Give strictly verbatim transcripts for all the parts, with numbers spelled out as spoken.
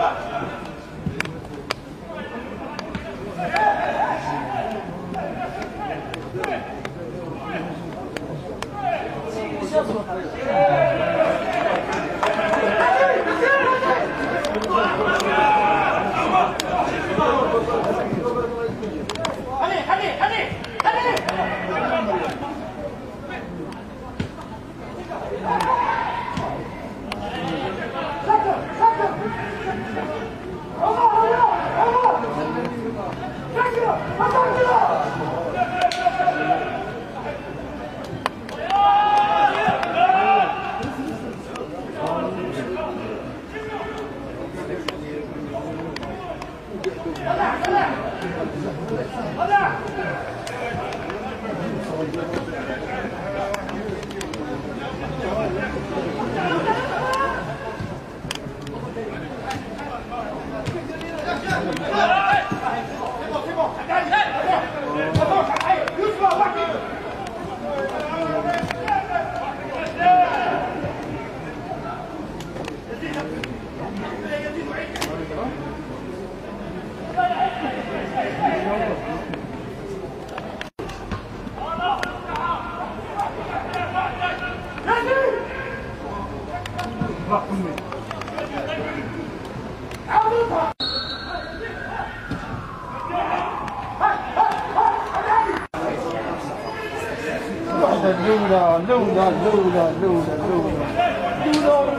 لولا لولا لولا لولا لولا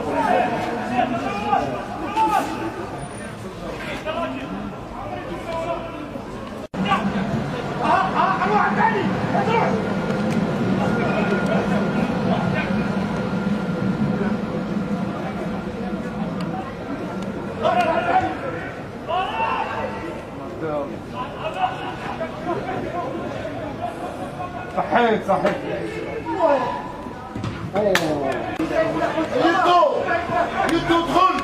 صحيح صحيح يدو يدو دخل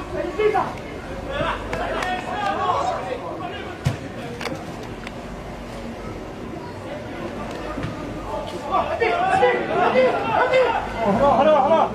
هلا هلا هلا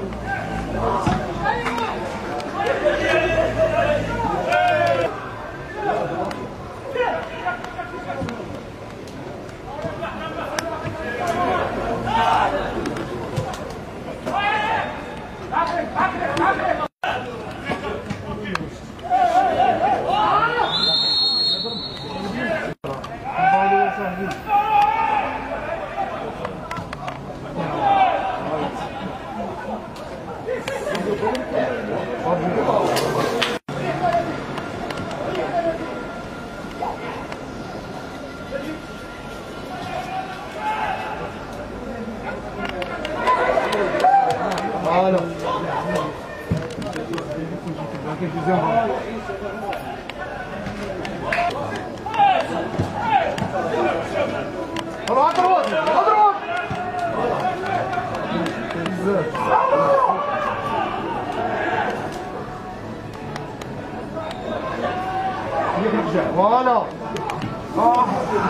فوالا اه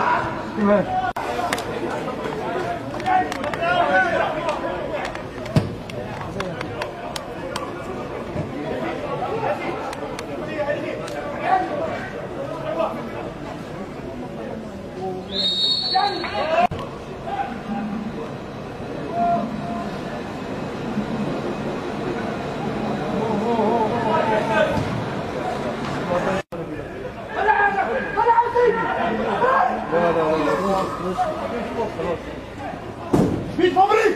مين فابري؟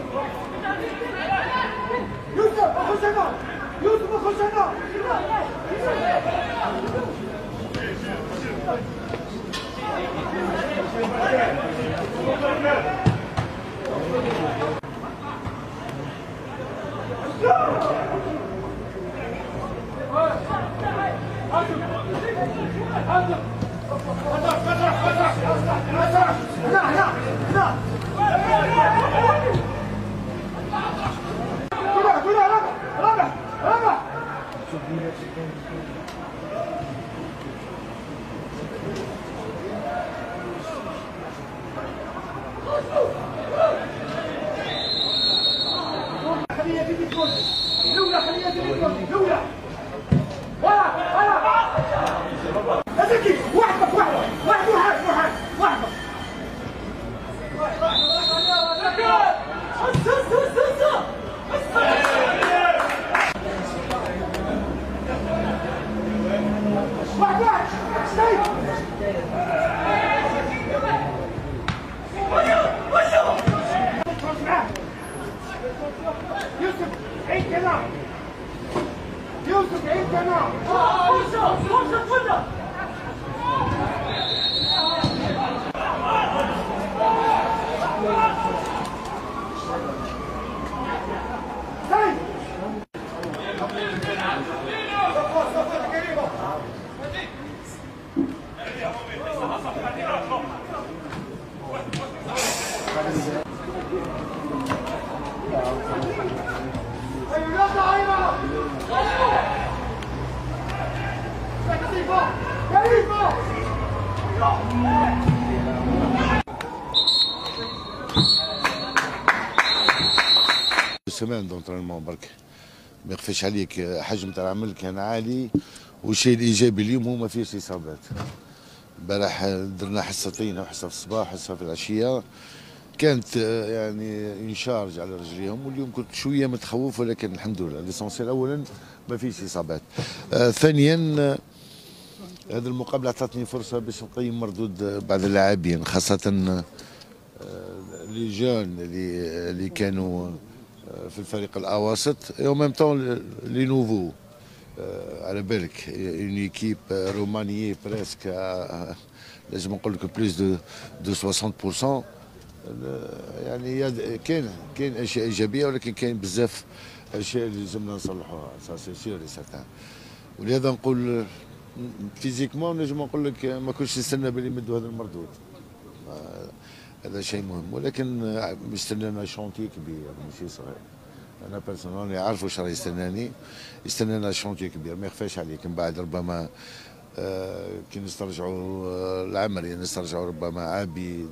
يوسف خش هنا يوسف خش هنا خليها تجي تقول لولا خليها تجي تقول لولا ولا ولا يا زكي وحدك وحدك واحد واحد واحد واحد واحد واحد يوسف عيد كلام يوسف عيد كلام يوسف يوسف كله سمان دونترينمون برك ما يخفيش عليك، حجم تاع العمل كان عالي، والشيء الايجابي اليوم هو ما فيش اصابات. البارح درنا حصتين، حصه في الصباح حصه في العشيه، كانت يعني انشارج على رجليهم، واليوم كنت شويه متخوف ولكن الحمد لله. ليسونسيال اولا ما فيش اصابات. آه ثانيا هذه المقابله اعطتني فرصه باش نقيم مردود بعض اللاعبين، خاصه لي جون اللي اللي كانوا في الفريق الاواسط، او ميم طون لي نوفو. على بالك اون ايكيب رومانيي بريسك لازم نقول لك بلوس دو دو ستين بالمية. يعني كاين كاين اشياء ايجابيه، ولكن كاين بزاف اشياء اللي لازمنا نصلحوها، سا سي سيور اي سيرتان. ولهذا نقول فيزيكمون نجم نقول لك ما كنتش نستنى باللي يمدوا هذا المردود، هذا شيء مهم، ولكن يستنانا شونتي كبير ماشي صغير. انا بيرسونالي عارف واش راه يستناني، يستنانا شونتي كبير ما يخفاش عليك. من بعد ربما آه كي نسترجعوا العمل، يعني نسترجعوا ربما عبيد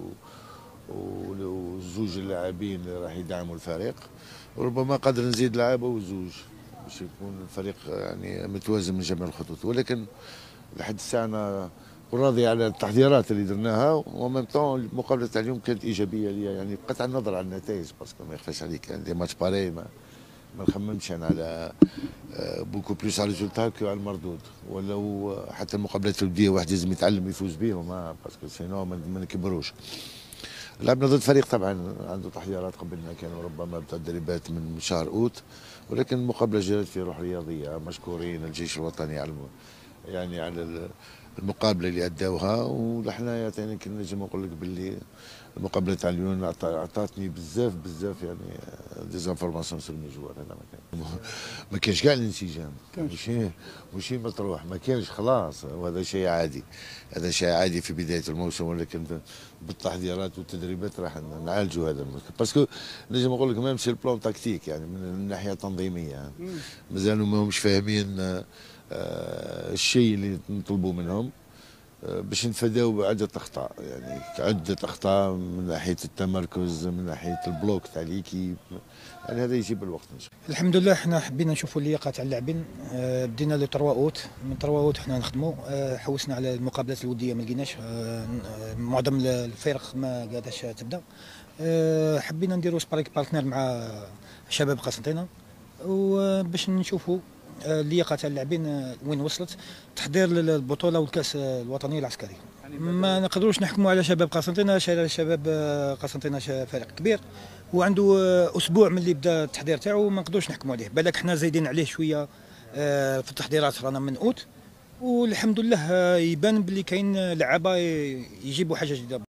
وزوج اللاعبين اللي راح يدعموا الفريق، وربما قادر نزيد لاعب او زوج باش يكون الفريق يعني متوازن من جميع الخطوط. ولكن لحد الساعه انا وراضي على التحضيرات اللي درناها، وميم طون المقابله تاع اليوم كانت ايجابيه ليا، يعني بقطع النظر على النتائج، باسكو ما يخفاش عليك يعني دي ماتش باري ما ما نخممش انا على بوكو بلوس على ريزولتا كو على المردود. ولو حتى المقابلات الوديه واحد لازم يتعلم يفوز بهم، باسكو سينو ما نكبروش. لعبنا ضد فريق طبعا عنده تحضيرات قبلنا، كانوا ربما بالتدريبات من شهر اوت، ولكن المقابله جرت في روح رياضيه. مشكورين الجيش الوطني على يعني على المقابله اللي اداوها، ولحنايا ثاني كنا نجم نقول لك باللي المقابله تاع اليوم عطاتني بزاف بزاف يعني ديزانفورماسيون سور المجوار. هذا ما كان ما كانش كاع الانسجام، ماشي ماشي مطروح، ما كانش خلاص، وهذا شيء عادي، هذا شيء عادي في بدايه الموسم، ولكن بالتحضيرات والتدريبات راح نعالجوا هذا المشكل. باسكو نجم نقول لك ميم سي البلان تكتيك، يعني من الناحيه التنظيميه مازالوا ما همش فاهمين آه الشيء اللي نطلبوا منهم باش نتفاداو عدة أخطاء، يعني عدة أخطاء من ناحية التمركز، من ناحية البلوك تاع ليكيب، يعني هذا يجيب الوقت إن شاء الله. الحمد لله حنا حبينا نشوفوا اللياقة تاع اللاعبين، بدينا لي تروا اوت، من تروا اوت حنا نخدموا، حوسنا على المقابلات الودية ما لقيناش، معظم الفرق ما قاداش تبدا، حبينا نديروا سباريك بارتنر مع شباب قسنطينة وباش نشوفوا اللياقه تاع اللاعبين وين وصلت، تحضير للبطوله والكاس الوطنيه العسكري. ما نقدروش نحكموا على شباب قسنطينه، شباب قسنطينه فريق كبير وعنده اسبوع من اللي بدا التحضير تاعو، ما نقدروش نحكموا عليه، بالك حنا زايدين عليه شويه آه، في التحضيرات رانا من اوت، والحمد لله يبان باللي كاين لعابه يجيبوا حاجه جديده.